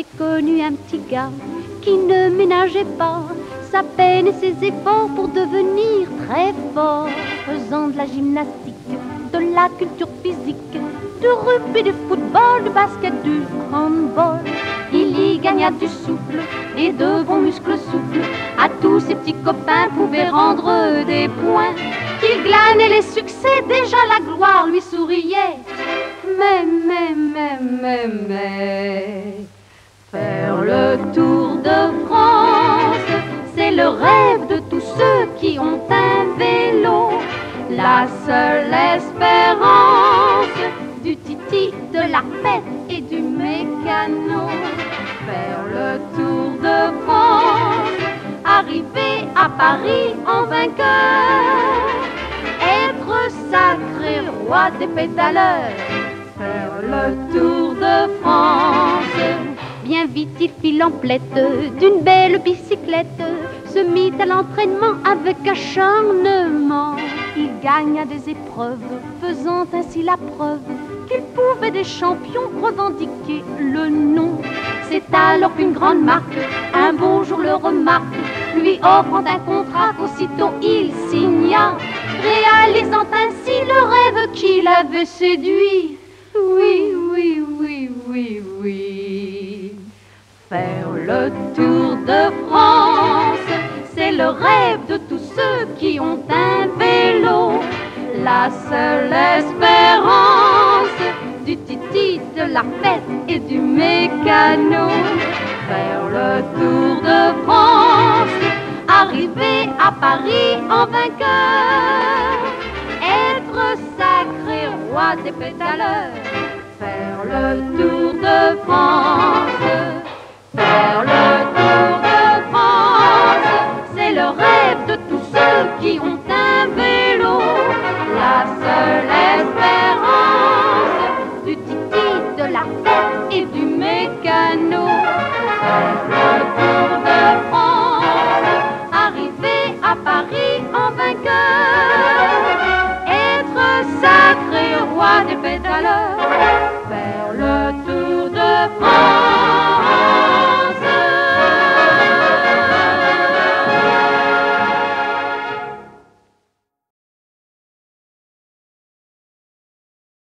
connu un petit gars qui ne ménageait pas sa peine et ses efforts pour devenir très fort, faisant de la gymnastique, de la culture physique, du rugby, du football, du basket, du handball. Il y gagna du souffle et de bons muscles souples. À tous ses petits copains pouvaient rendre des points. Il glanait les succès, déjà la gloire lui souriait. Mais, faire le tour de France, c'est le rêve de tous ceux qui ont un vélo. La seule espérance du titi, de la fête et du mécano. Faire le tour de France, arriver à Paris en vainqueur, être sacré roi des pédaleurs. Faire le tour de France. Bien vite il fit l'emplette d'une belle bicyclette, se mit à l'entraînement avec acharnement. Il gagna des épreuves, faisant ainsi la preuve qu'il pouvait des champions revendiquer le nom. C'est alors qu'une grande marque, un beau jour le remarque, lui offrant un contrat qu'aussitôt il signa, réalisant ainsi le rêve qu'il avait séduit. Oui, oui, oui, oui, oui. Faire le tour de France, c'est le rêve de tous ceux qui ont un vélo. La seule espérance du titi, de la fête et du mécano. Faire le tour de France, arriver à Paris en vainqueur, être sacré roi des pédaleurs. Faire le tour de France, faire le tour de France, c'est le rêve de tous ceux qui ont